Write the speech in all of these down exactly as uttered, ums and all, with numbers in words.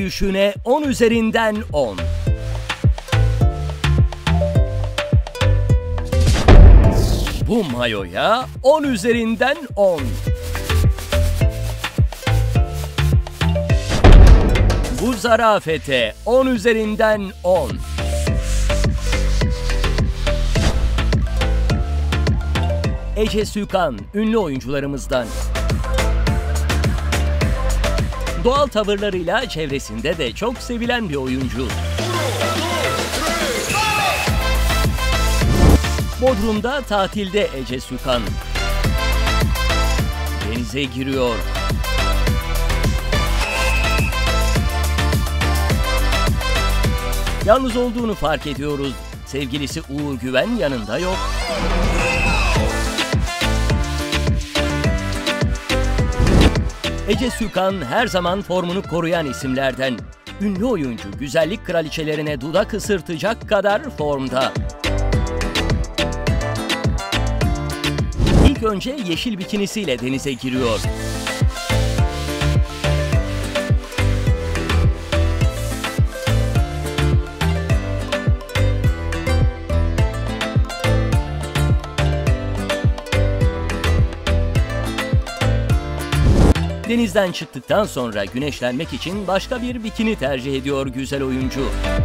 yürüyüşüne on üzerinden on. Bu mayoya on üzerinden on. Bu zarafete on üzerinden on. Ece Sükan, ünlü oyuncularımızdan. Doğal tavırlarıyla çevresinde de çok sevilen bir oyuncu. Bodrum'da tatilde Ece Sükan. Denize giriyor. Yalnız olduğunu fark ediyoruz. Sevgilisi Uğur Güven yanında yok. Ece Sükan her zaman formunu koruyan isimlerden. Ünlü oyuncu güzellik kraliçelerine dudak ısırtacak kadar formda. İlk önce yeşil bikinisiyle denize giriyor. Denizden çıktıktan sonra güneşlenmek için başka bir bikini tercih ediyor güzel oyuncu.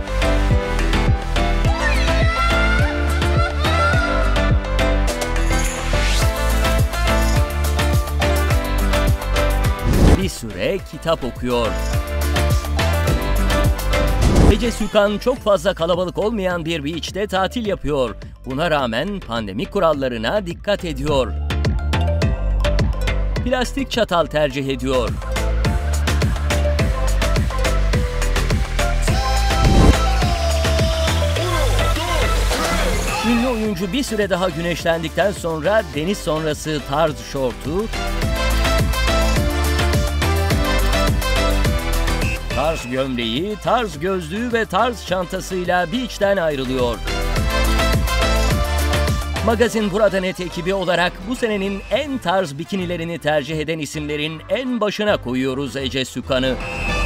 Bir süre kitap okuyor. Ece Sükan çok fazla kalabalık olmayan bir beach'te tatil yapıyor. Buna rağmen pandemi kurallarına dikkat ediyor. Plastik çatal tercih ediyor. Ünlü oyuncu bir süre daha güneşlendikten sonra deniz sonrası tarz şortu, tarz gömleği, tarz gözlüğü ve tarz çantasıyla beach'ten ayrılıyor. Magazin Burada Net ekibi olarak bu senenin en tarz bikinilerini tercih eden isimlerin en başına koyuyoruz Ece Sükan'ı.